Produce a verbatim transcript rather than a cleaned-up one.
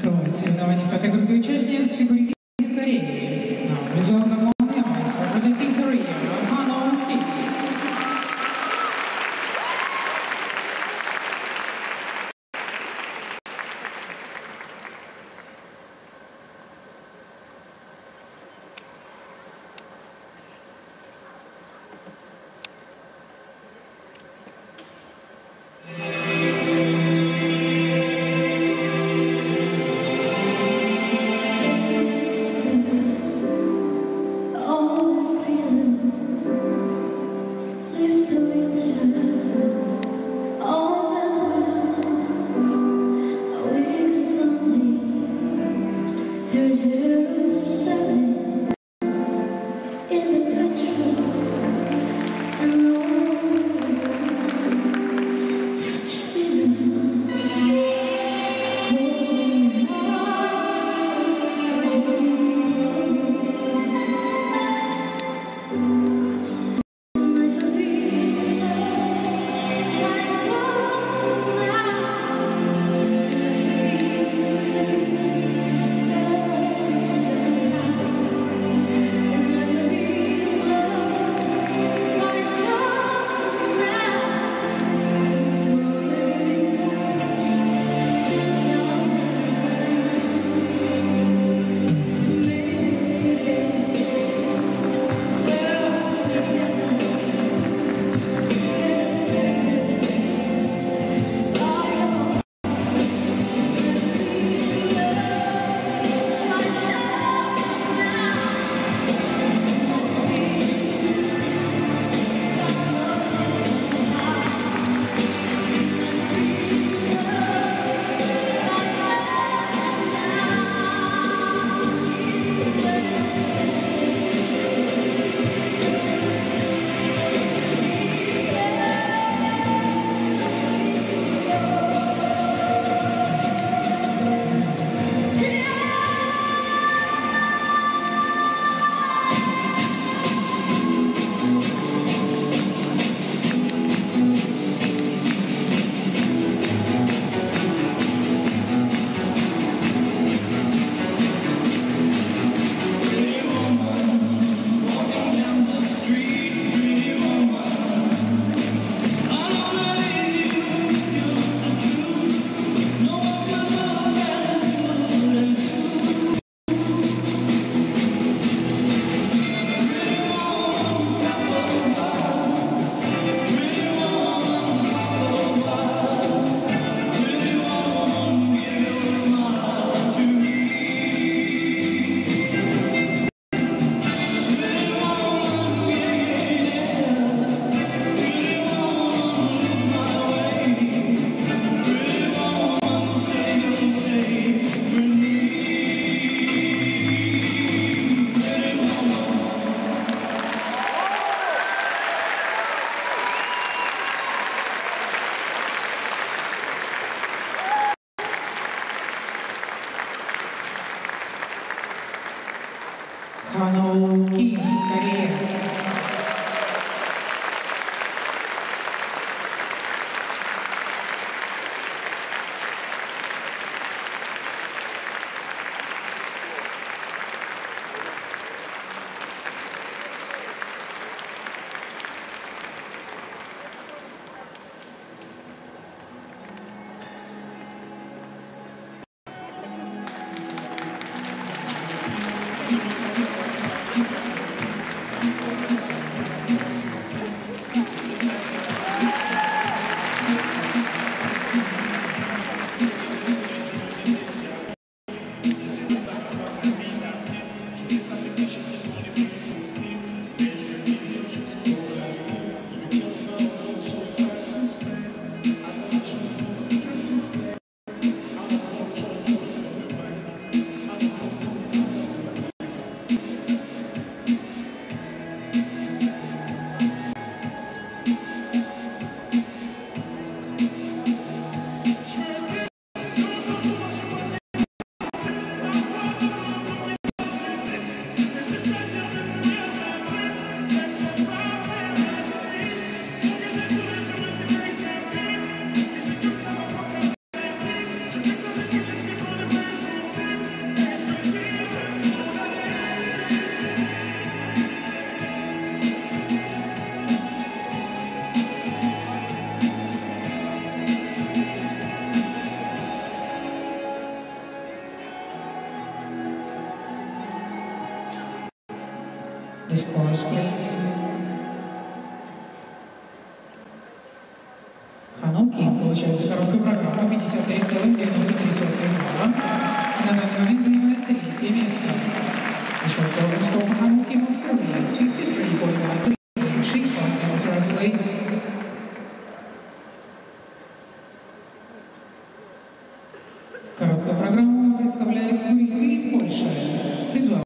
Открывает соревнования в категории участниц фигуристики из Кореи. На призовом Mondials representing Korea, Hano Kim. The scores, please. Ханул Ким получается короткая программа пятьдесят три целых девяносто три сотых балла. И на данный момент занимает третье место. The short program score for Ханул Ким of Korea is fifty-three point nine two. She's one minute third place. Короткая программа представляет фигуристка из Польши.